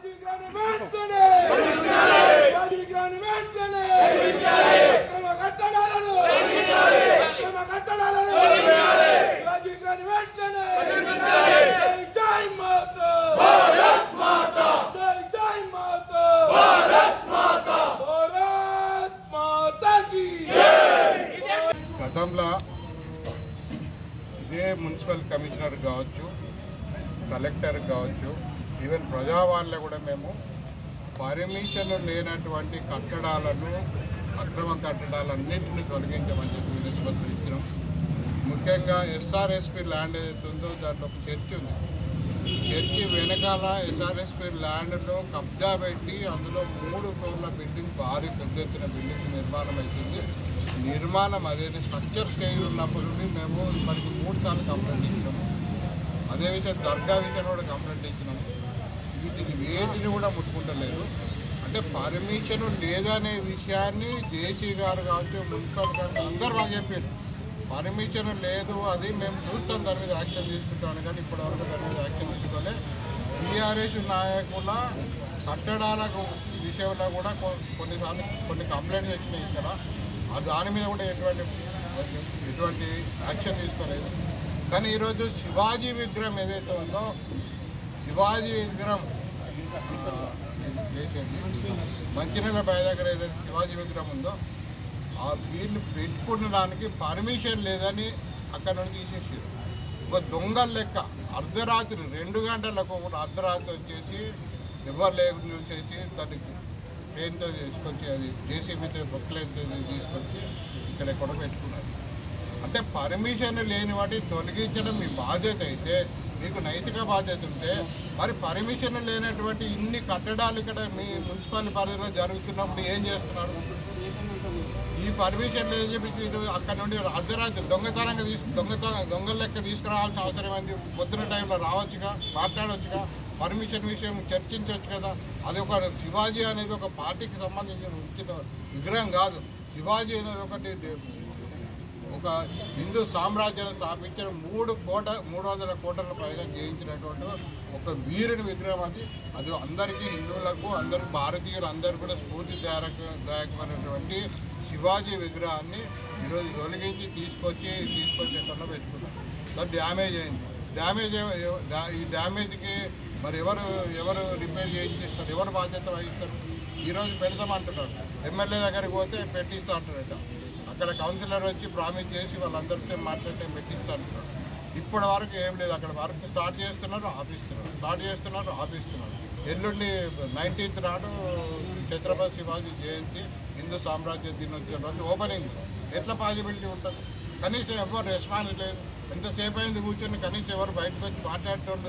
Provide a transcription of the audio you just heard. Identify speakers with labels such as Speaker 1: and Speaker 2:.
Speaker 1: గతంలో ఇదే municipal commissioner కావచ్చు, కలెక్టర్ కావచ్చు, ఈవెన్ ప్రజావాళ్ళ కూడా మేము పర్మిషన్ లేనటువంటి కట్టడాలను, అక్రమ కట్టడాలన్నింటినీ తొలగించమని చెప్పి నిష్పత్తి ఇచ్చినాం. ముఖ్యంగా ఎస్ఆర్ఎస్పి ల్యాండ్ ఏదైతే ఉందో దాంట్లో ఒక చర్చి ఉంది. చర్చి వెనకాల ఎస్ఆర్ఎస్పి ల్యాండ్లో కబ్జా పెట్టి అందులో 3 ఫ్లోర్ల బిల్డింగ్, భారీ పెద్ద ఎత్తున బిల్డింగ్ నిర్మాణం అవుతుంది. నిర్మాణం అదేది స్ట్రక్చర్ స్టేజ్ ఉన్నప్పుడు మేము మనకి 3 సార్లు కంప్లైంట్ ఇచ్చినాము. అదే విషయం దర్గా విషయం కూడా కంప్లైంట్ ఇచ్చినాము. వీటిని వేటిని కూడా ముట్టుకుంటలేదు. అంటే పర్మిషన్ లేదనే విషయాన్ని జేసీ గారు కావచ్చు, మున్సిపల్ గారు అందరూ మాకు చెప్పారు. పర్మిషన్ లేదు, అది మేము చూస్తాం, దాని మీద యాక్షన్ తీసుకుంటామని. కానీ ఇప్పటివరకు దాని మీద యాక్షన్ తీసుకోలే. టీఆర్ఎస్ నాయకుల కట్టడాలకు విషయంలో కూడా కొన్నిసార్లు కొన్ని కంప్లైంట్స్ వచ్చినాయి ఇక్కడ. దాని మీద కూడా ఎటువంటి యాక్షన్ తీసుకోలేదు. కానీ ఈరోజు శివాజీ విగ్రహం ఏదైతే ఉందో, శివాజీ విగ్రహం మంచినీళ్ళ బావి దగ్గర ఏదైతే శివాజీ విగ్రహం ఉందో వీళ్ళు పెట్టుకునడానికి పర్మిషన్ లేదని అక్కడ నుండి తీసేసారు. ఒక దొంగల లెక్క అర్ధరాత్రి 2 గంటలకు కూడా అర్ధరాత్రి వచ్చేసి ఎవరు లేకుండా చూసేసి దానికి ట్రైన్తో తీసుకొచ్చి, అది జేసీబీతో బొక్కలతో తీసుకొచ్చి ఇక్కడ ఎక్కడ పెట్టుకున్నారు. అంటే పర్మిషన్ లేని వాటిని తొలగించడం మీ బాధ్యత అయితే, మీకు నైతిక బాధ్యత ఉంటే, మరి పర్మిషన్ లేనటువంటి ఇన్ని కట్టడాలు ఇక్కడ మీ మున్సిపల్ పరిధిలో జరుగుతున్నప్పుడు ఏం చేస్తున్నారు? ఈ పర్మిషన్ లేదని చెప్పి అక్కడ నుండి అర్ధరాత్రి దొంగల లెక్క తీసుకురావాల్సిన అవసరం ఏంది? పొద్దున టైంలో రావచ్చుగా, మాట్లాడవచ్చుగా, పర్మిషన్ విషయం చర్చించవచ్చు కదా. అది ఒక శివాజీ అనేది ఒక పార్టీకి సంబంధించిన విగ్రహం కాదు. శివాజీ అనేది ఒక హిందూ సామ్రాజ్యాన్ని స్థాపించిన 300 కోట్ల పైగా జయించినటువంటి ఒక వీరుని విగ్రహం అది. అది అందరికీ, హిందువులకు, అందరికీ, భారతీయులు అందరూ కూడా స్ఫూర్తిదాయకమైనటువంటి శివాజీ విగ్రహాన్ని ఈరోజు తొలగించి తీసుకొచ్చి ఎక్కడ పెట్టుకున్నారు. అది డ్యామేజ్ అయింది. ఈ డ్యామేజ్కి మరి ఎవరు రిపేర్ చేయిస్తారు? ఎవరు బాధ్యత వహిస్తారు? ఈరోజు పెడతామంటున్నారు. ఎమ్మెల్యే దగ్గరికి పోతే పెట్టిస్తా అంటారట. అక్కడ కౌన్సిలర్ వచ్చి ప్రామిస్ చేసి వాళ్ళందరితో మాట్లాడితే పెట్టిస్తా అంటున్నారు. ఇప్పటి వరకు ఏం లేదు. అక్కడ వర్క్ స్టార్ట్ చేస్తున్నారు, ఆపిస్తున్నారు. ఎల్లుండి 19th నాడు ఛత్రపతి శివాజీ జయంతి, హిందూ సామ్రాజ్య దినోత్సవం రోజు ఓపెనింగ్. ఎట్లా పాసిబిలిటీ ఉంటుంది? కనీసం ఎవరు రెస్పాన్స్ లేదు. ఎంతసేపు అయింది కూర్చొని, కనీసం ఎవరు బయటకు వచ్చి మాట్లాడేటోళ్ళు